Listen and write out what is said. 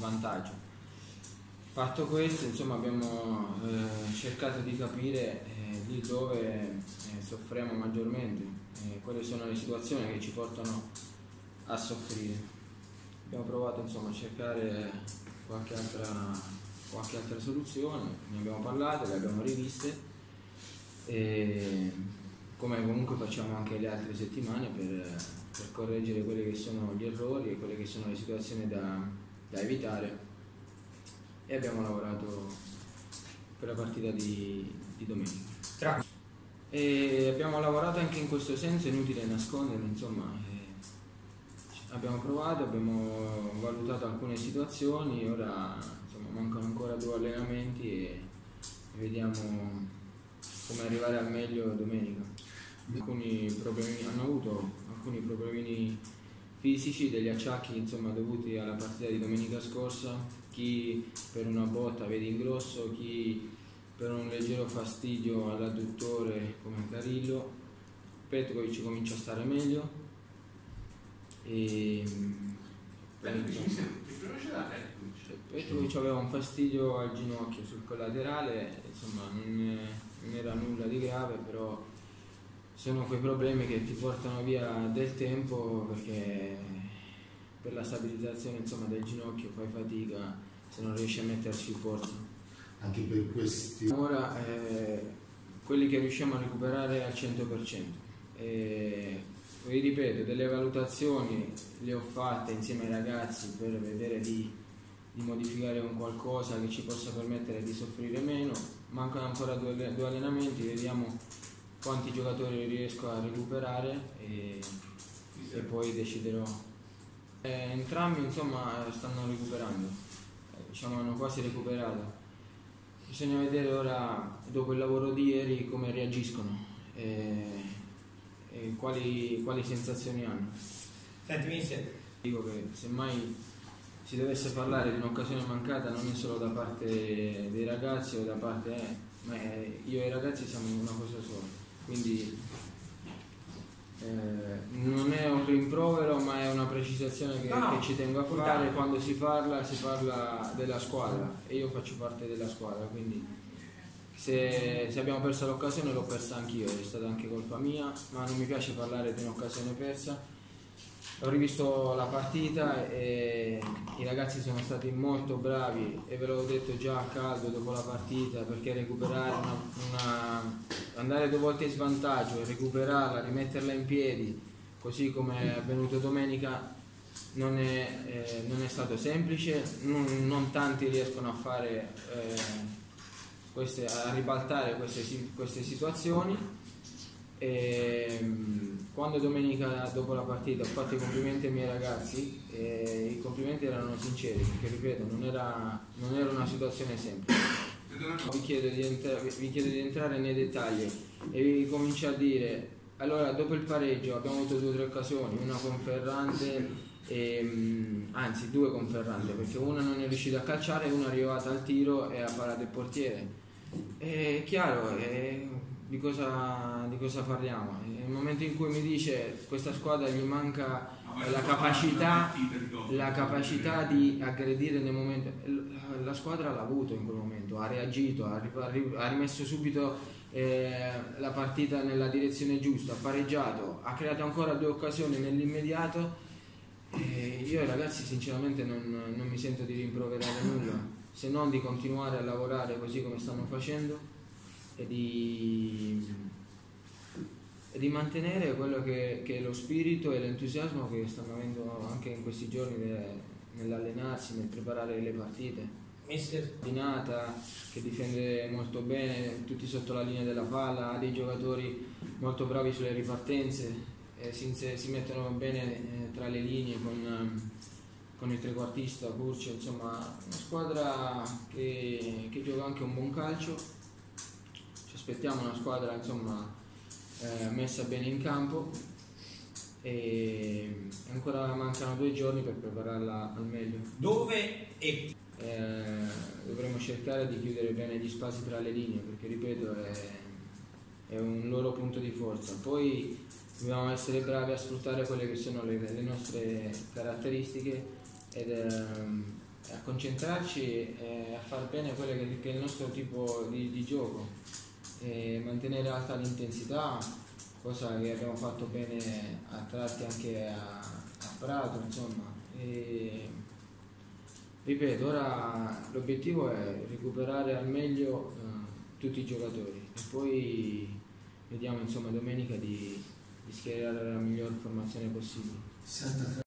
svantaggio. Fatto questo, insomma, abbiamo cercato di capire lì dove soffriamo maggiormente, quali sono le situazioni che ci portano a soffrire. Abbiamo provato, insomma, a cercare qualche altra soluzione, ne abbiamo parlato, le abbiamo riviste, come comunque facciamo anche le altre settimane per correggere quelli che sono gli errori e quelle che sono le situazioni da evitare, e abbiamo lavorato per la partita di domenica. E abbiamo lavorato anche in questo senso, è inutile nascondere, insomma, abbiamo provato, abbiamo valutato alcune situazioni, ora insomma mancano ancora 2 allenamenti e vediamo come arrivare al meglio domenica. Hanno avuto alcuni problemini fisici, degli acciacchi, insomma, dovuti alla partita di domenica scorsa, chi per una botta vede ingrosso, chi per un leggero fastidio all'adduttore come Carillo. Petkovic comincia a stare meglio e Petkovic aveva un fastidio al ginocchio sul collaterale, insomma non era nulla di grave, però sono quei problemi che ti portano via del tempo, perché per la stabilizzazione, insomma, del ginocchio fai fatica se non riesci a metterci forza. Anche per questi... Ora quelli che riusciamo a recuperare al 100%. Vi ripeto, delle valutazioni le ho fatte insieme ai ragazzi per vedere di modificare un qualcosa che ci possa permettere di soffrire meno. Mancano ancora 2 allenamenti, vediamo quanti giocatori riesco a recuperare e poi deciderò. Entrambi, insomma, stanno recuperando, diciamo hanno quasi recuperato. Bisogna vedere ora, dopo il lavoro di ieri, come reagiscono e quali sensazioni hanno. Senti, mister, dico che semmai si dovesse parlare di un'occasione mancata non è solo da parte dei ragazzi o da parte ma io e i ragazzi siamo una cosa sola, quindi non è un rimprovero, ma è una precisazione che ci tengo a fare. Quando si parla della squadra e io faccio parte della squadra, quindi se abbiamo perso l'occasione l'ho persa anch'io, è stata anche colpa mia, ma non mi piace parlare di un'occasione persa. Ho rivisto la partita e i ragazzi sono stati molto bravi e ve l'avevo detto già a caldo dopo la partita, perché recuperare andare 2 volte in svantaggio e recuperarla, rimetterla in piedi così come è avvenuto domenica non è stato semplice, non tanti riescono a fare a ribaltare queste situazioni. Quando domenica dopo la partita ho fatto i complimenti ai miei ragazzi, i complimenti erano sinceri, perché ripeto non era una situazione semplice. Vi chiedo di entrare nei dettagli e vi comincio a dire, allora, dopo il pareggio abbiamo avuto 2 o 3 occasioni, una con Ferrante anzi 2 con Ferrante, perché una non è riuscita a calciare e una è arrivata al tiro e ha parato il portiere. È chiaro, di cosa parliamo? Nel momento in cui mi dice questa squadra gli manca la capacità di aggredire nel momento, la squadra l'ha avuto in quel momento, ha reagito, ha rimesso subito la partita nella direzione giusta, ha pareggiato, ha creato ancora 2 occasioni nell'immediato. Io ai ragazzi sinceramente non mi sento di rimproverare nulla, se non di continuare a lavorare così come stanno facendo e di mantenere quello che è lo spirito e l'entusiasmo che stanno avendo anche in questi giorni nell'allenarsi, nel preparare le partite. Mister Dinata, che difende molto bene, tutti sotto la linea della palla, ha dei giocatori molto bravi sulle ripartenze, si mettono bene tra le linee con il trequartista Curcio, insomma una squadra che gioca anche un buon calcio. Ci aspettiamo una squadra, insomma, messa bene in campo e ancora mancano 2 giorni per prepararla al meglio. Dove dovremo cercare di chiudere bene gli spazi tra le linee, perché ripeto è un loro punto di forza. Poi dobbiamo essere bravi a sfruttare quelle che sono le nostre caratteristiche ed a concentrarci e a far bene quello che è il nostro tipo di gioco, e mantenere alta l'intensità, cosa che abbiamo fatto bene a tratti anche a Prato, insomma. E, ripeto, ora l'obiettivo è recuperare al meglio tutti i giocatori e poi vediamo, insomma, domenica di schierare la miglior formazione possibile.